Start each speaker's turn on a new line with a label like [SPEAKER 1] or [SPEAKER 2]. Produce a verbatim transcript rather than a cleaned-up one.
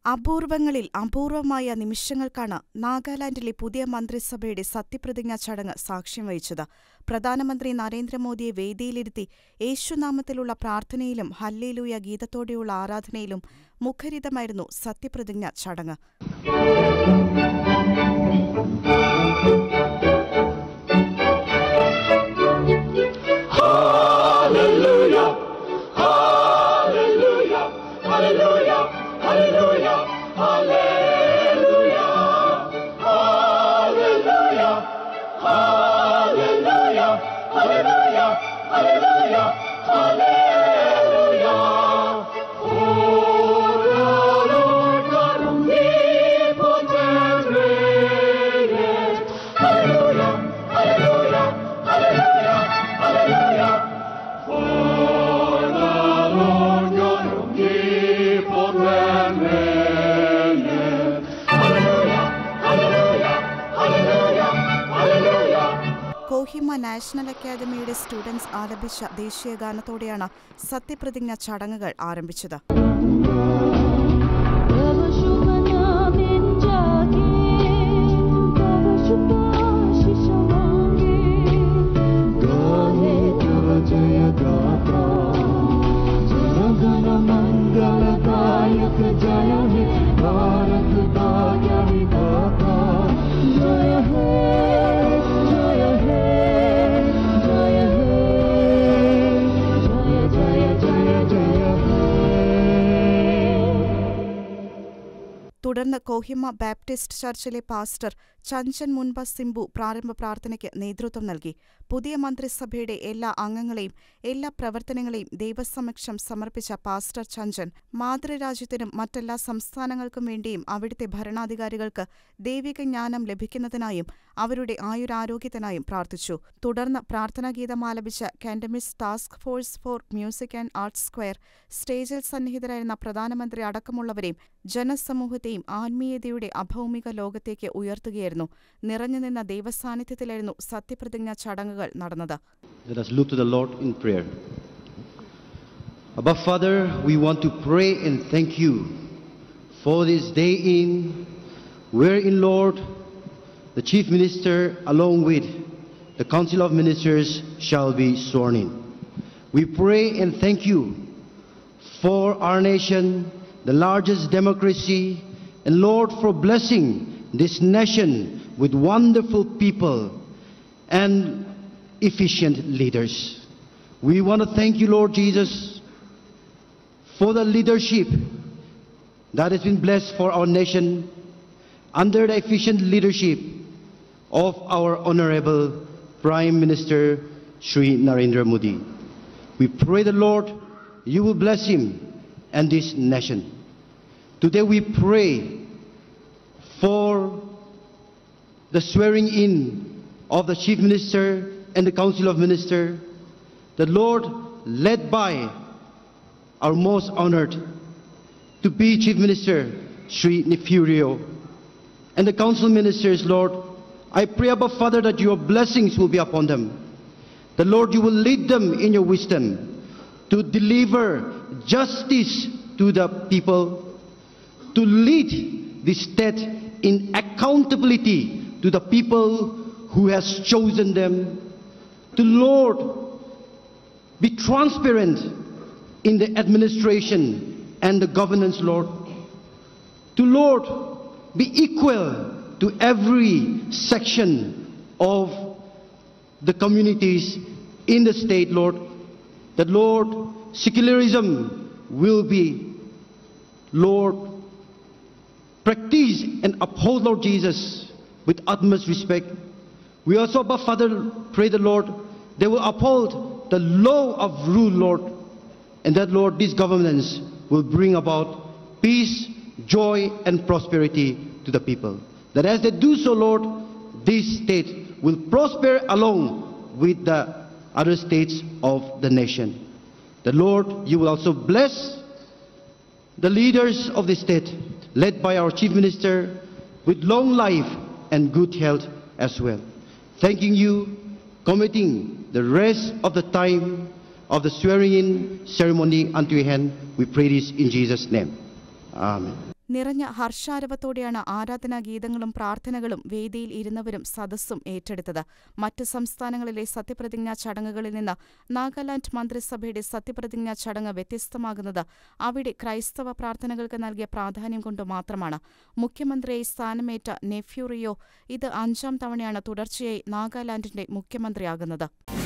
[SPEAKER 1] അപൂർവങ്ങളിൽ അപൂർവമായ നിമിഷങ്ങൾക്കാണ് നാഗാലാൻഡിലെ പുതിയ മന്ത്രിസഭയുടെ സത്യപ്രതിജ്ഞാ ചടങ്ങ് സാക്ഷ്യം വഹിച്ചത്. പ്രധാനമന്ത്രി നരേന്ദ്രമോദിയെ വേദിയിലിരുത്തി യേശുനാമത്തിലുള്ള പ്രാർത്ഥനയിലും ഹല്ലേലൂയ ഗീതത്തോടെയുള്ള ആരാധനയിലും മുഖരിതമായിരുന്നു സത്യപ്രതിജ്ഞാ ചടങ്ങ്. കോഹിമ നാഷണൽ അക്കാദമിയുടെ സ്റ്റുഡൻസ് ആലപിച്ച ദേശീയ ഗാനത്തോടെയാണ് സത്യപ്രതിജ്ഞാ ചടങ്ങുകൾ ആരംഭിച്ചത്. തുടർന്ന് കോഹിമ ബാപ്റ്റിസ്റ്റ് ചർച്ചിലെ പാസ്റ്റർ ചഞ്ചൻ മുൻപ സിംബു പ്രാരംഭ പ്രാർത്ഥനയ്ക്ക് നേതൃത്വം നൽകി. പുതിയ മന്ത്രിസഭയുടെ എല്ലാ അംഗങ്ങളെയും എല്ലാ പ്രവർത്തനങ്ങളെയും ദൈവസമക്ഷം സമർപ്പിച്ച പാസ്റ്റർ ചഞ്ചൻ മാതൃരാജ്യത്തിനും മറ്റെല്ലാ സംസ്ഥാനങ്ങൾക്കും വേണ്ടിയും അവിടുത്തെ ഭരണാധികാരികൾക്ക് ദൈവിക ജ്ഞാനം ലഭിക്കുന്നതിനായും അവരുടെ ആയുരാരോഗ്യത്തിനായും പ്രാർത്ഥിച്ചു. തുടർന്ന് പ്രാർത്ഥനാഗീതം ആലപിച്ച കാൻഡമിസ് task force for music and arts square സ്റ്റേജിൽ സന്നിഹിതരായിരുന്ന പ്രധാനമന്ത്രി അടക്കമുള്ളവരെയും ജനസമൂഹത്തെയും ആത്മീയതയുടെ അഭൗമിക ലോകത്തേക്ക് ഉയർത്തുകയായിരുന്നു. നിറഞ്ഞുനിന്ന ദൈവസാന്നിധ്യത്തിലായിരുന്നു സത്യപ്രതിജ്ഞാ ചടങ്ങുകൾ നടന്നത്.
[SPEAKER 2] Let us look to the Lord in prayer. Abba Father, we want to pray and thank you for this day in wherein, Lord, the Chief Minister along with the Council of Ministers shall be sworn in. We pray and thank you for our nation, the largest democracy, and Lord, for blessing this nation with wonderful people and efficient leaders. We want to thank you, Lord Jesus, for the leadership that has been blessed for our nation under the efficient leadership of our Honorable Prime Minister Shri Narendra Modi. We pray the Lord, you will bless him and this nation. Today we pray for the swearing in of the Chief Minister and the Council of Ministers, the Lord, led by our most honored to be Chief Minister Sri Nefurio and the Council Ministers, Lord, I pray, Abba Father, that your blessings will be upon them. The Lord, you will lead them in your wisdom to deliver justice to the people, to lead the state in accountability to the people who has chosen them, to, Lord, be transparent in the administration and the governance, Lord, to, Lord, be equal to every section of the communities in the state, Lord, that, Lord, secularism will be, Lord, practice and uphold, Lord Jesus, with utmost respect. We also, Abba Father, pray the Lord, they will uphold the law of rule, Lord, and that, Lord, these governments will bring about peace, joy, and prosperity to the people. That as they do so, Lord, this state will prosper along with the other states of the nation. The Lord, you will also bless the leaders of the state, led by our Chief Minister, with long life and good health as well. Thanking you, committing the rest of the time of the swearing-in ceremony unto your hand, we pray this in Jesus' name. Amen.
[SPEAKER 1] നിറഞ്ഞ ഹർഷാരവത്തോടെയാണ് ആരാധനാ ഗീതങ്ങളും പ്രാർത്ഥനകളും വേദിയിൽ ഇരുന്നവരും സദസ്സും ഏറ്റെടുത്തത്. മറ്റ് സംസ്ഥാനങ്ങളിലെ സത്യപ്രതിജ്ഞാ ചടങ്ങുകളിൽ നിന്ന് നാഗാലാൻഡ് മന്ത്രിസഭയുടെ സത്യപ്രതിജ്ഞാ ചടങ്ങ് വ്യത്യസ്തമാകുന്നത് അവിടെ ക്രൈസ്തവ പ്രാർത്ഥനകൾക്ക് നൽകിയ പ്രാധാന്യം കൊണ്ട് മാത്രമാണ്. മുഖ്യമന്ത്രിയായി സ്ഥാനമേറ്റ നെഫ്യൂ റിയോ ഇത് അഞ്ചാം തവണയാണ് തുടർച്ചയായി നാഗാലാൻഡിന്റെ മുഖ്യമന്ത്രിയാകുന്നത്.